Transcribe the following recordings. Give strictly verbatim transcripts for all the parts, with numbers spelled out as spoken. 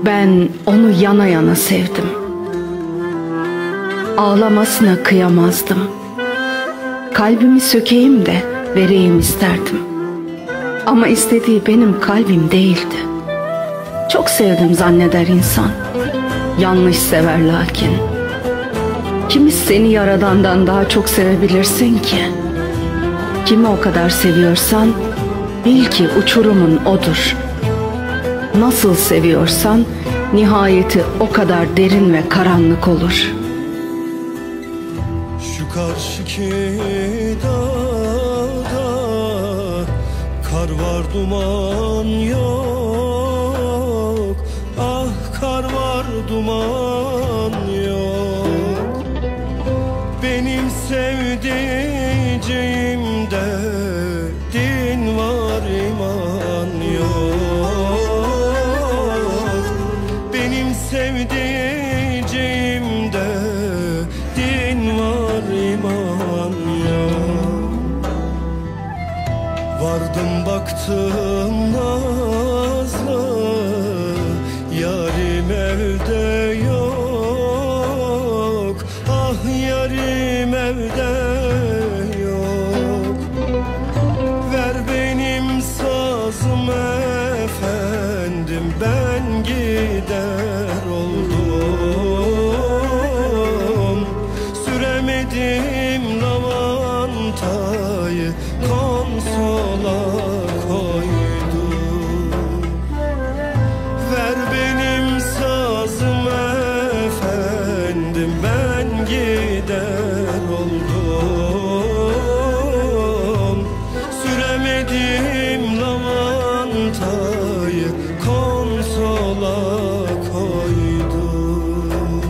Ben onu yana yana sevdim. Ağlamasına kıyamazdım. Kalbimi sökeyim de vereyim isterdim. Ama istediği benim kalbim değildi. Çok sevdim zanneder insan. Yanlış sever lakin. Kimi seni yaradandan daha çok sevebilirsin ki? Kimi o kadar seviyorsan bil ki uçurumun odur. Nasıl seviyorsan nihayeti o kadar derin ve karanlık olur. Şu karşıki dağda kar var, duman yok. Ah, kar var, duman yok. Benim sevdiceğimde din var, iman yok. Benim sevdiceğimde din var, iman yok. Vardım baktım nazlı, yarim evde yok. Ah, yarim evde yok. Ver benim sazım efendim, ben gider oldum. Süremedim lavantayı, konsola koydum. Ver benim sazım efendim, ben gider oldum. Süremedim lavantayı, konsola koydum.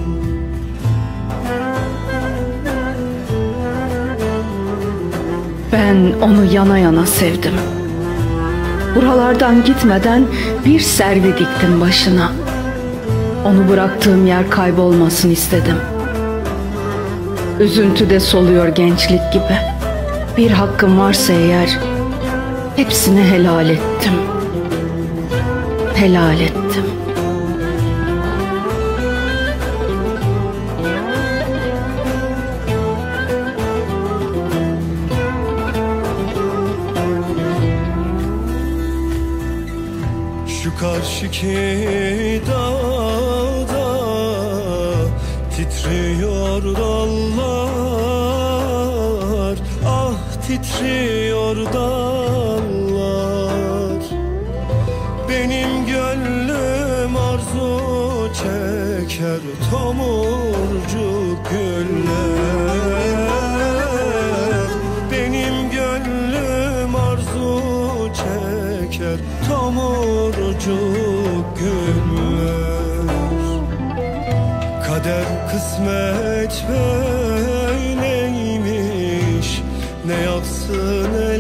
Ben onu yana yana sevdim. Buralardan gitmeden bir servi diktim başına. Onu bıraktığım yer kaybolmasın istedim. Üzüntüde soluyor gençlik gibi. Bir hakkım varsa eğer hepsini helal ettim. Helal ettim. Şu karşıki dağda titriyor dallar. Ah, titriyor dallar. Benim gönlüm arzu çeker tomurcuk güller. Benim gönlüm arzu çeker tomurcuk güller. Kader kısmet böyleymiş, ne yapsın